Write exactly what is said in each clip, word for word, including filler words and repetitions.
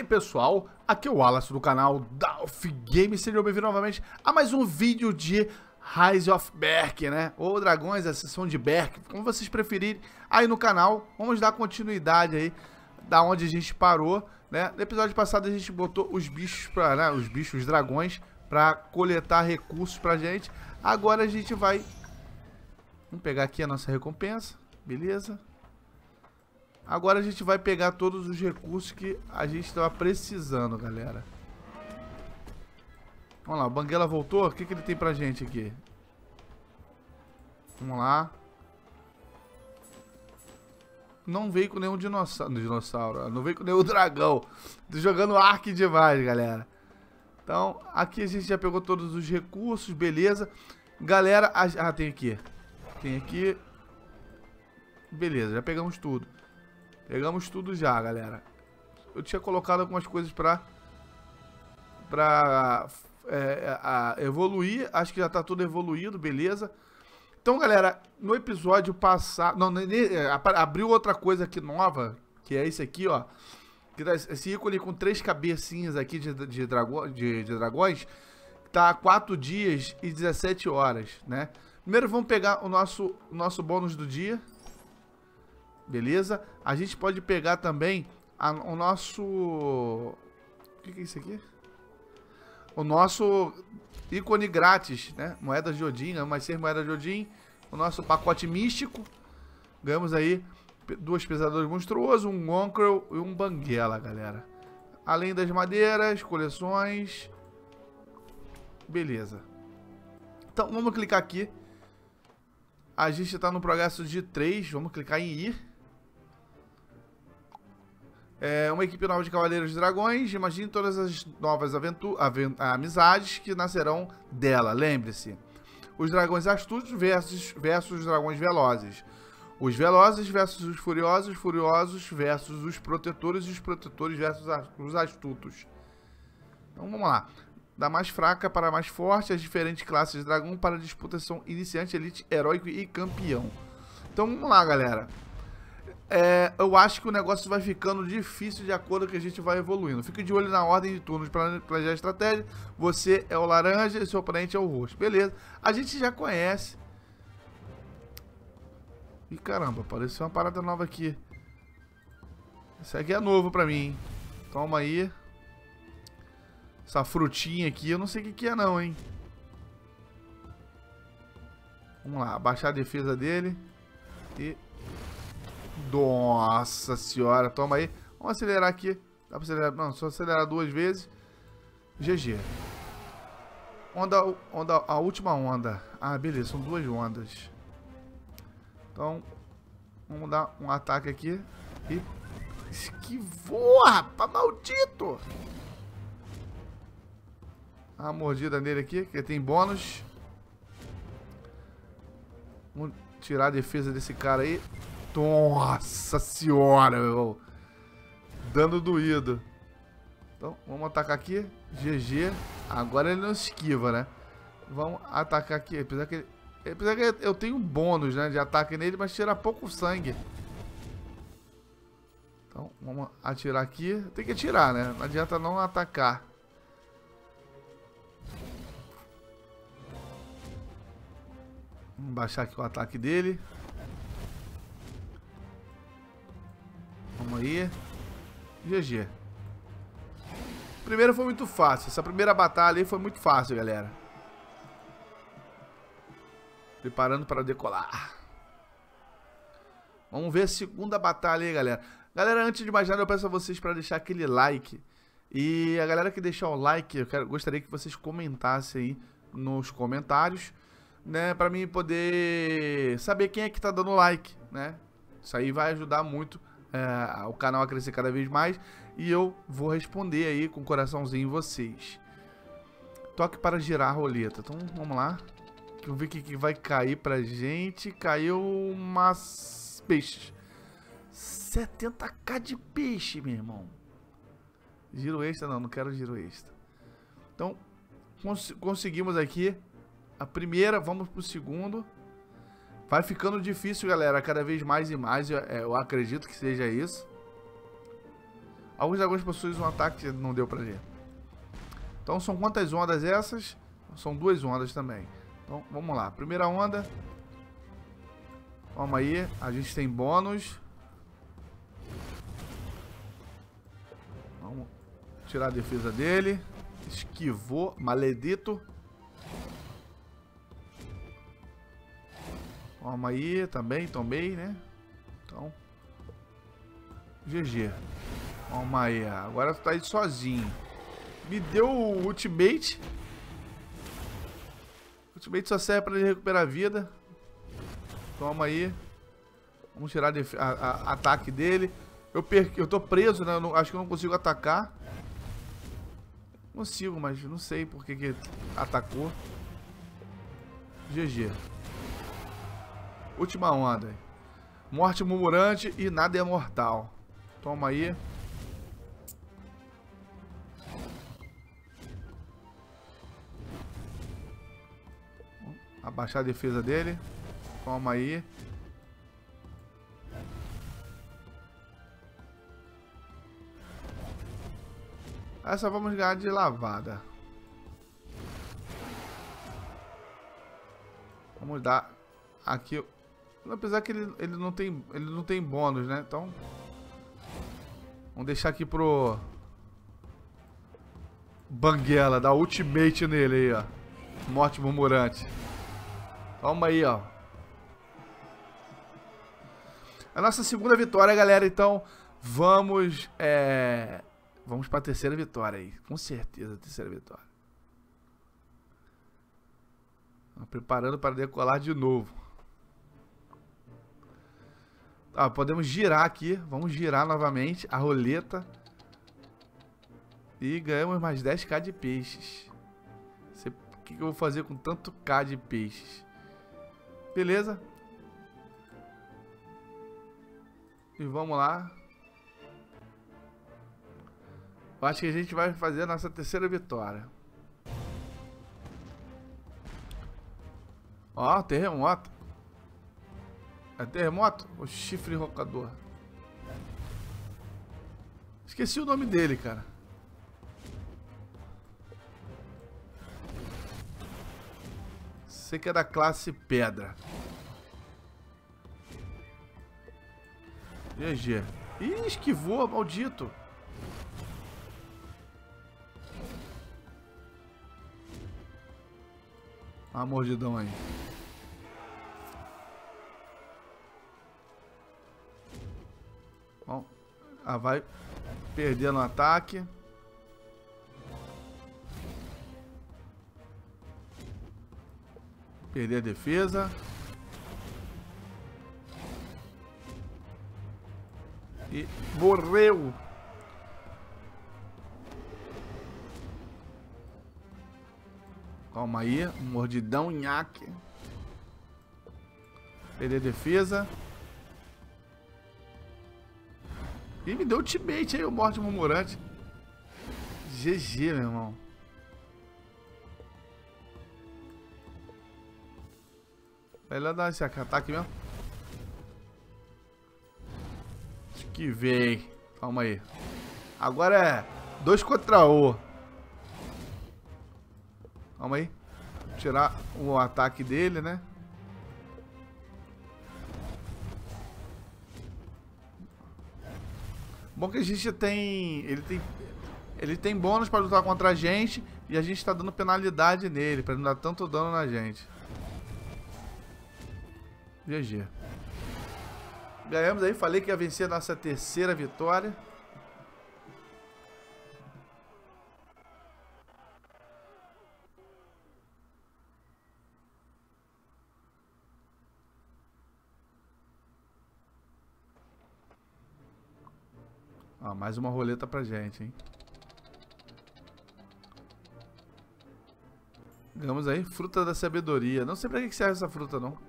pessoal, aqui é o Wallace do canal Dalf Games, sejam bem-vindos novamente a mais um vídeo de Rise of Berk, né? Ou Dragões, a sessão de Berk, como vocês preferirem, aí no canal. Vamos dar continuidade aí da onde a gente parou, né? No episódio passado a gente botou os bichos, pra, né? Os bichos, os dragões, pra coletar recursos pra gente. Agora a gente vai... Vamos pegar aqui a nossa recompensa, beleza? Agora a gente vai pegar todos os recursos que a gente estava precisando, galera. Vamos lá, o Banguela voltou. O que, que ele tem pra gente aqui? Vamos lá. Não veio com nenhum dinossauro. dinossauro não veio com nenhum dragão. Tô jogando Ark demais, galera. Então, aqui a gente já pegou todos os recursos, beleza. Galera, a... ah, tem aqui. Tem aqui. Beleza, já pegamos tudo. Pegamos tudo já, galera. Eu tinha colocado algumas coisas pra... Pra... É, a, evoluir. Acho que já tá tudo evoluído, beleza. Então, galera, no episódio passado... Não, abriu outra coisa aqui nova. Que é esse aqui, ó. Que tá esse ícone com três cabecinhas aqui de, de, drago, de, de dragões. Tá quatro dias e dezessete horas, né? Primeiro vamos pegar o nosso, o nosso bônus do dia. Beleza? A gente pode pegar também a, o nosso... O que, que é isso aqui? O nosso ícone grátis, né? Moedas de Odin, mais seis moedas de Odin. O nosso pacote místico. Ganhamos aí duas pesadores monstruosos, um Gonkrel e um Banguela, galera. Além das madeiras, coleções. Beleza. Então vamos clicar aqui. A gente está no progresso de três. Vamos clicar em ir. É uma equipe nova de Cavaleiros de Dragões. Imagine todas as novas aventuras, amizades que nascerão dela. Lembre-se. Os dragões astutos versus, versus os dragões velozes. Os velozes versus os furiosos. Furiosos versus os protetores. E os protetores versus os astutos. Então vamos lá. Da mais fraca para a mais forte. As diferentes classes de dragão para a disputa são iniciante, elite, heróico e campeão. Então vamos lá, galera. É, eu acho que o negócio vai ficando difícil de acordo com que a gente vai evoluindo. Fique de olho na ordem de turnos para planejar a estratégia. Você é o laranja e seu oponente é o roxo. Beleza. A gente já conhece. Ih, caramba, apareceu uma parada nova aqui. Isso aqui é novo pra mim, hein? Toma aí. Essa frutinha aqui, eu não sei o que, que é não, hein? Vamos lá, abaixar a defesa dele. E... Nossa senhora, toma aí. Vamos acelerar aqui. Dá pra acelerar? Não, só acelerar duas vezes. G G. Onda, onda, a última onda. Ah, beleza, são duas ondas. Então, vamos dar um ataque aqui. E... Esquivou, rapaz, maldito! A mordida nele aqui, que tem bônus. Vamos tirar a defesa desse cara aí. Nossa senhora, meu irmão. Dano doído. Então, vamos atacar aqui. G G. Agora ele não esquiva, né? Vamos atacar aqui. Apesar que, ele, apesar que eu tenho um bônus, né, de ataque nele, mas tira pouco sangue. Então, vamos atirar aqui. Tem que atirar, né? Não adianta não atacar. Vamos baixar aqui o ataque dele. Vamos aí. G G. Primeiro foi muito fácil. Essa primeira batalha aí foi muito fácil, galera. Preparando para decolar. Vamos ver a segunda batalha aí, galera. Galera, antes de mais nada, eu peço a vocês para deixar aquele like. E a galera que deixar o like, eu quero, gostaria que vocês comentassem aí nos comentários, né, para mim poder saber quem é que tá dando like, né? Isso aí vai ajudar muito é, o canal a crescer cada vez mais. E eu vou responder aí com um coraçãozinho em vocês. Toque para girar a roleta. Então vamos lá. Vamos ver o que, que vai cair pra gente. Caiu umas peixes. setenta k de peixe, meu irmão. Giro extra? Não, não quero giro extra. Então, cons conseguimos aqui a primeira. Vamos pro segundo. Vai ficando difícil, galera, cada vez mais e mais. Eu, eu acredito que seja isso. Alguns dragões possuem um ataque que não deu pra ler. Então são quantas ondas essas? São duas ondas também. Então vamos lá. Primeira onda. Vamos aí. A gente tem bônus. Vamos tirar a defesa dele. Esquivou. Maledito. Vamos aí. Também tomei, né? Então. G G. Vamos aí. Agora tu tá aí sozinho. Me deu o ultimate. O ultimate só serve pra ele recuperar a vida. Toma aí. Vamos tirar a, a, a ataque dele. Eu, per... eu tô preso, né? Eu não... acho que eu não consigo atacar. Consigo, mas não sei por que que atacou. G G. Última onda. Morte murmurante e nada é mortal. Toma aí. Abaixar a defesa dele. Toma aí. Essa vamos ganhar de lavada. Vamos dar aqui. Apesar que ele, ele, não tem, ele não tem bônus, né? Então vamos deixar aqui pro Banguela, dar ultimate nele aí, ó. Morte murmurante. Toma aí, ó. A nossa segunda vitória, galera. Então, vamos... É... Vamos pra terceira vitória aí. Com certeza, a terceira vitória. Preparando para decolar de novo. Tá, podemos girar aqui. Vamos girar novamente a roleta. E ganhamos mais dez k de peixes. O que eu vou fazer com tanto K de peixes? Beleza. E vamos lá. Eu acho que a gente vai fazer a nossa terceira vitória. Ó, terremoto. É terremoto? O chifre rocador. Esqueci o nome dele, cara. Sei que é da classe pedra. G G. Ih, esquivou, maldito. Uma mordidão aí. Bom, ah, vai perder no ataque. Perder a defesa. E morreu. Calma aí, mordidão, nhaque. Perder a defesa. E me deu ultimate aí, o morte murmurante. G G, meu irmão. Vai lá dar esse ataque mesmo. Esquivei. Calma aí. Agora é dois contra um. Calma aí. Vou tirar o ataque dele, né? Bom que a gente tem... Ele tem... Ele tem bônus para lutar contra a gente. E a gente tá dando penalidade nele. Pra não dar tanto dano na gente. G G. Ganhamos aí. Falei que ia vencer a nossa terceira vitória. Ó, mais uma roleta pra gente, hein? Ganhamos aí, fruta da sabedoria. Não sei pra que serve essa fruta, não.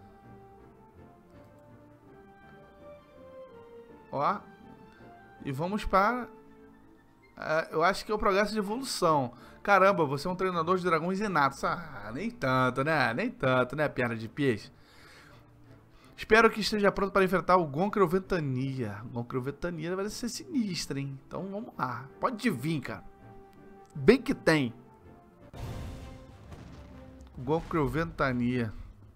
Ó. E vamos para... Uh, eu acho que é o progresso de evolução. Caramba, você é um treinador de dragões inatos. Ah, nem tanto, né? Nem tanto, né, perna de peixe? Espero que esteja pronto para enfrentar o Gonker ou Ventania. Gonker ou Ventania vai ser sinistra, hein? Então vamos lá. Pode vir, cara. Bem que tem. Gonker ou Ventania.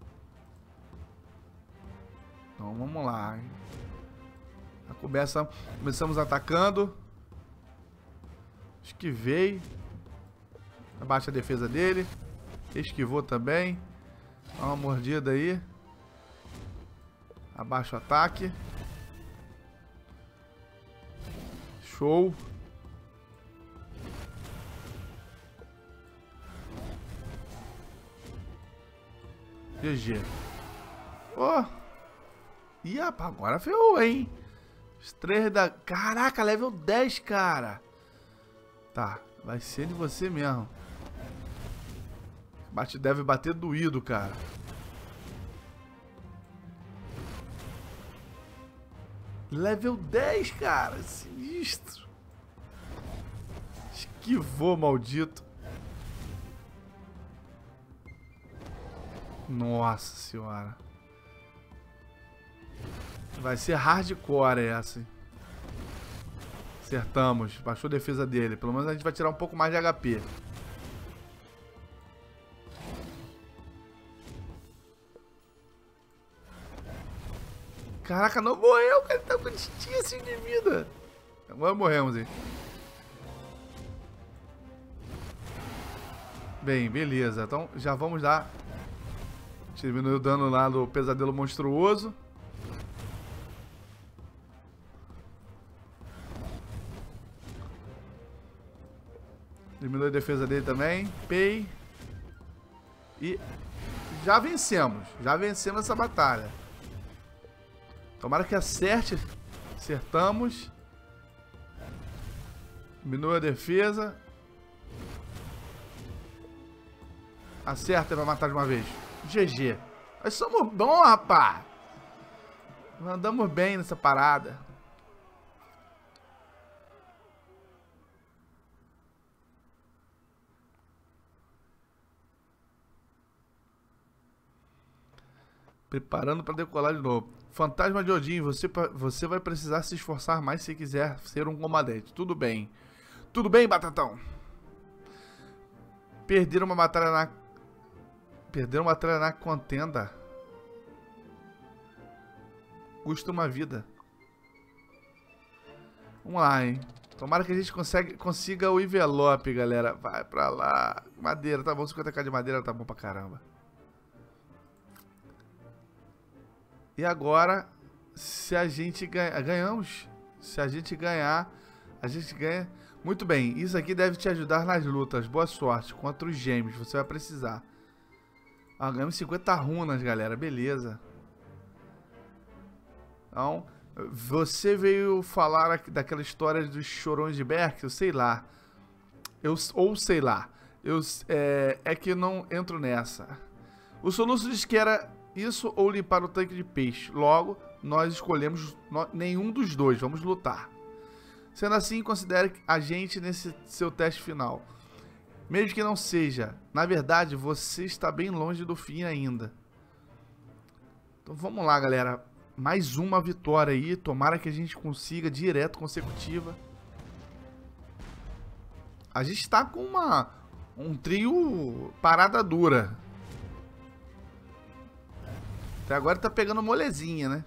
Então vamos lá. Hein? Começa, começamos atacando. Esquivei. Abaixa a defesa dele. Esquivou também. Dá uma mordida aí. Abaixa o ataque. Show. G G. Oh. Ih, rapaz, agora ferrou, hein? Os três da... Caraca, level dez, cara. Tá, vai ser de você mesmo. Bate, deve bater doído, cara. Level dez, cara. Sinistro. Esquivou, maldito. Nossa senhora. Vai ser hardcore essa, hein? Acertamos. Baixou a defesa dele. Pelo menos a gente vai tirar um pouco mais de H P. Caraca, não morreu, cara. Ele tá com distinha assim de vida. Agora morremos, hein? Bem, beleza. Então já vamos dar. Diminuiu o dano lá do pesadelo monstruoso. Diminuiu a defesa dele também. Pei. E já vencemos. Já vencemos essa batalha. Tomara que acerte. Acertamos. Diminui a defesa. Acerta pra matar de uma vez. G G. Nós somos bons, rapaz. Andamos bem nessa parada. Preparando para decolar de novo. Fantasma de Odin, você, você vai precisar se esforçar mais se quiser ser um comandante. Tudo bem. Tudo bem, Batatão? Perderam uma batalha na... Perderam uma batalha na contenda. Custa uma vida. Vamos lá, hein? Tomara que a gente consegue, consiga o envelope, galera. Vai pra lá. Madeira, tá bom. cinquenta k de madeira tá bom pra caramba. E agora, se a gente ganha, ganhamos, se a gente ganhar, a gente ganha. Muito bem, isso aqui deve te ajudar nas lutas. Boa sorte contra os gêmeos, você vai precisar. Ah, ganhamos cinquenta runas, galera, beleza. Então, você veio falar daquela história dos chorões de Berk, eu sei lá. Eu, ou sei lá. Eu, é, é que eu não entro nessa. O Soluço disse que era... Isso ou limpar o tanque de peixe. Logo, nós escolhemos no, nenhum dos dois. Vamos lutar. Sendo assim, considere a gente nesse seu teste final. Mesmo que não seja. Na verdade, você está bem longe do fim ainda. Então vamos lá, galera. Mais uma vitória aí. Tomara que a gente consiga direto, consecutiva. A gente está com uma, um trio parada dura. Até agora tá pegando molezinha, né?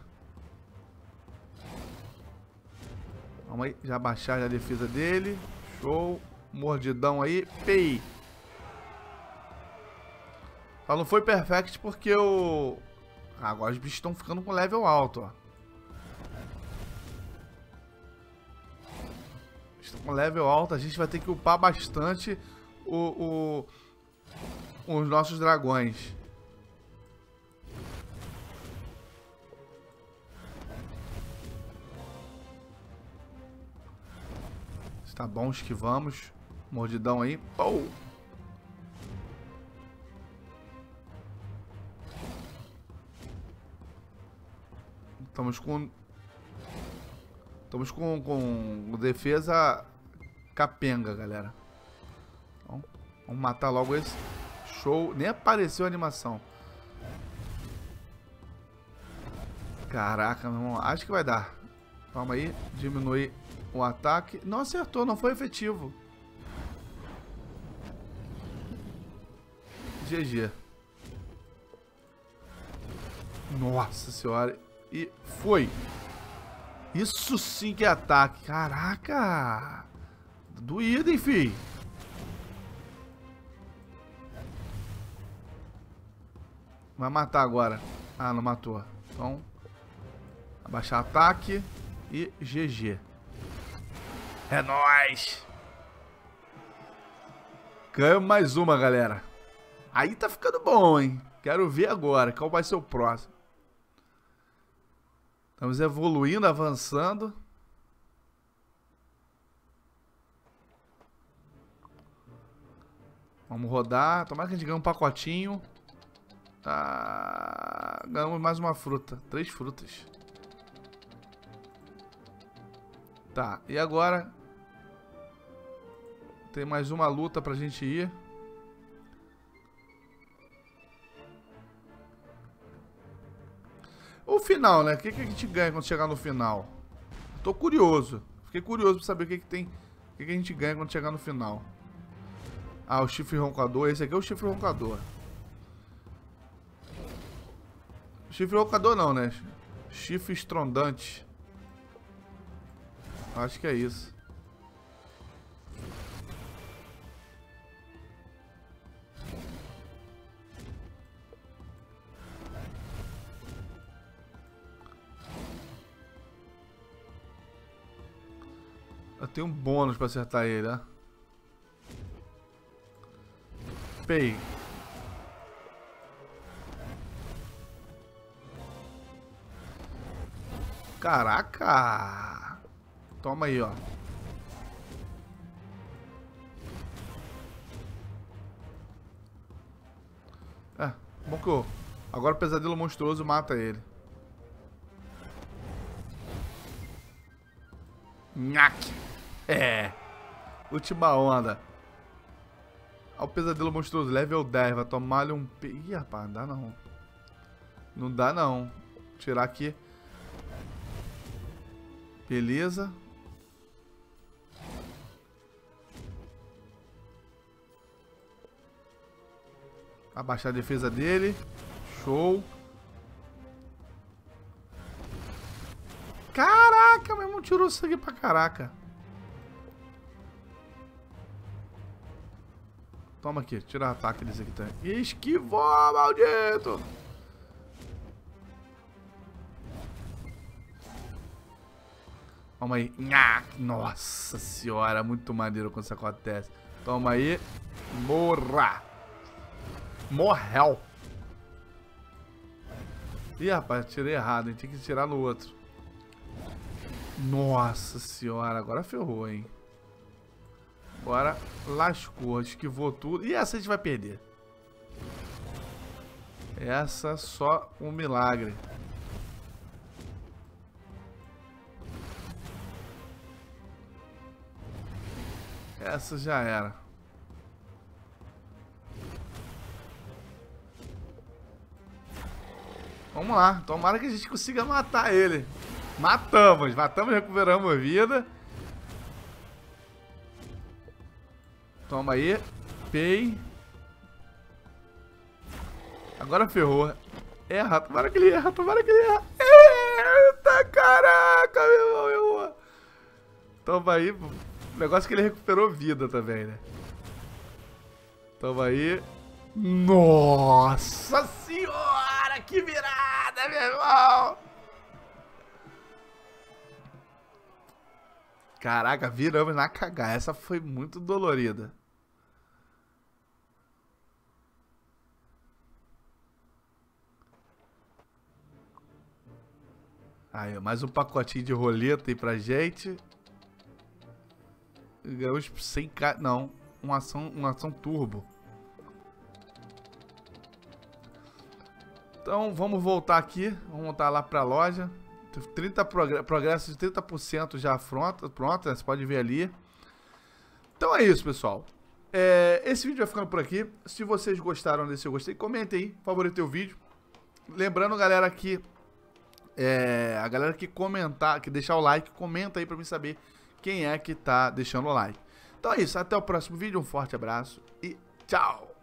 Vamos aí, já baixar a defesa dele. Show. Mordidão aí. Pei. Só não foi perfect porque o... Agora os bichos estão ficando com level alto, ó. Estão com level alto. A gente vai ter que upar bastante o, o, os nossos dragões. Tá bom, esquivamos. Mordidão aí. Oh! Estamos com... Estamos com, com defesa capenga, galera. Então, vamos matar logo esse. Show. Nem apareceu a animação. Caraca, meu irmão. Acho que vai dar. Calma aí. Diminui o ataque. Não acertou, não foi efetivo. G G. Nossa senhora. E foi. Isso sim que é ataque. Caraca. Doído, hein, fi. Vai matar agora. Ah, não matou. Então, abaixar ataque e G G. É nóis. Ganhamos mais uma, galera. Aí tá ficando bom, hein? Quero ver agora qual vai ser o próximo. Estamos evoluindo, avançando. Vamos rodar. Tomara que a gente ganhe um pacotinho. Tá. Ganhamos mais uma fruta. Três frutas. Tá. E agora? Tem mais uma luta pra gente ir. O final, né? O que, que a gente ganha quando chegar no final? Tô curioso. Fiquei curioso pra saber o que, que tem. O que, que a gente ganha quando chegar no final. Ah, o chifre roncador. Esse aqui é o chifre roncador. Chifre roncador não, né? Chifre estrondante. Acho que é isso. Eu tenho um bônus pra acertar ele, né? Pei. Caraca! Toma aí, ó. É, bom que eu... Agora o pesadelo monstruoso mata ele. Nhaque! É! Última onda. Olha o pesadelo monstruoso, level dez. Vai tomar-lhe um... Ih, rapaz, não dá não. Não dá não. Vou tirar aqui. Beleza. Abaixar a defesa dele. Show. Caraca, meu irmão tirou sangue pra caraca. Toma aqui, tira o ataque desse aqui também. Esquivou, maldito! Toma aí. Nossa senhora, muito maneiro quando isso acontece. Toma aí. Morra. Morreu. Ih, rapaz, tirei errado, hein? Tinha que tirar no outro. Nossa senhora, agora ferrou, hein? Agora lascou, esquivou tudo. E essa a gente vai perder. Essa só um milagre. Essa já era. Vamos lá. Tomara que a gente consiga matar ele. Matamos. Matamos e recuperamos vida. Toma aí. Pei. Agora ferrou. Erra. Tomara que ele erra. Tomara que ele erra. Eita, caraca, meu irmão. Errou. Toma aí. O negócio é que ele recuperou vida também, né? Toma aí. Nossa senhora, que virada, meu irmão! Caraca, viramos na cagada. Essa foi muito dolorida. Aí, mais um pacotinho de roleta aí pra gente. Ganhamos sem ca... Não, uma ação, uma ação turbo. Então, vamos voltar aqui. Vamos voltar lá pra loja. trinta progr... Progresso de trinta por cento já pronto, pronto, né? Você pode ver ali. Então é isso, pessoal. É... Esse vídeo vai ficando por aqui. Se vocês gostaram desse eu gostei, comentem aí, favoritem o vídeo. Lembrando, galera, que É, a galera que comentar, que deixar o like, comenta aí pra mim saber quem é que tá deixando o like. Então é isso, até o próximo vídeo, um forte abraço e tchau!